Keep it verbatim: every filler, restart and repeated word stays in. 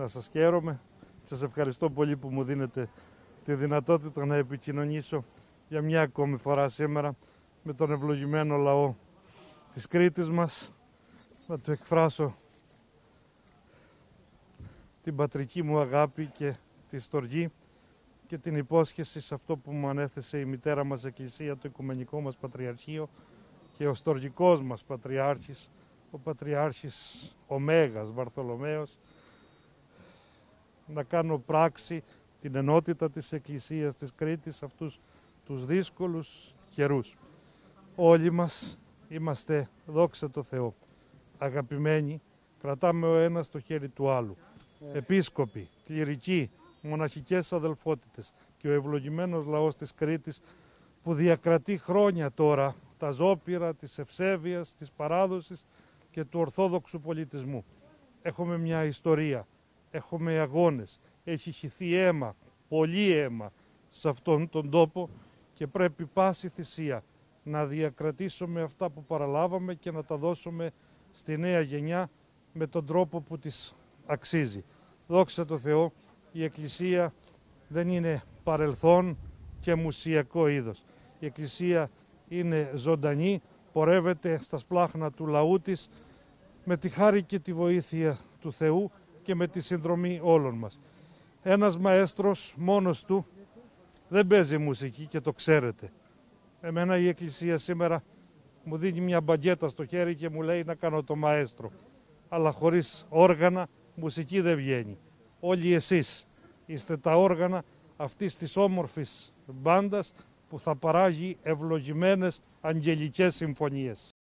να σας χαίρομαι. Σας ευχαριστώ πολύ που μου δίνετε τη δυνατότητα να επικοινωνήσω για μια ακόμη φορά σήμερα με τον ευλογημένο λαό της Κρήτης μας, να του εκφράσω την πατρική μου αγάπη και τη στοργή και την υπόσχεση σε αυτό που μου ανέθεσε η μητέρα μας Εκκλησία, το Οικουμενικό μας Πατριαρχείο και ο στοργικός μας Πατριάρχης, ο Πατριάρχης ο Μέγας Βαρθολομαίος, να κάνω πράξη την ενότητα της Εκκλησίας της Κρήτης σε αυτούς τους δύσκολους καιρούς. Όλοι μας είμαστε, δόξα τω Θεώ, αγαπημένοι, κρατάμε ο ένας το χέρι του άλλου. Yeah. Επίσκοποι, κληρικοί, μοναχικές αδελφότητες και ο ευλογημένος λαός της Κρήτης που διακρατεί χρόνια τώρα τα ζώπυρα της ευσέβειας, της παράδοσης και του ορθόδοξου πολιτισμού. Έχουμε μια ιστορία, έχουμε αγώνες, έχει χυθεί αίμα, πολύ αίμα σε αυτόν τον τόπο και πρέπει πάση θυσία να διακρατήσουμε αυτά που παραλάβαμε και να τα δώσουμε στη νέα γενιά με τον τρόπο που της αξίζει. Δόξα τω Θεώ, η Εκκλησία δεν είναι παρελθόν και μουσιακό είδος. Η Εκκλησία είναι ζωντανή, πορεύεται στα σπλάχνα του λαού της με τη χάρη και τη βοήθεια του Θεού και με τη συνδρομή όλων μας. Ένας μαέστρος μόνος του δεν παίζει μουσική και το ξέρετε. Εμένα η Εκκλησία σήμερα μου δίνει μια μπαγκέτα στο χέρι και μου λέει να κάνω το μαέστρο. Αλλά χωρίς όργανα μουσική δεν βγαίνει. Όλοι εσείς είστε τα όργανα αυτής της όμορφης μπάντας που θα παράγει ευλογημένες αγγελικές συμφωνίες.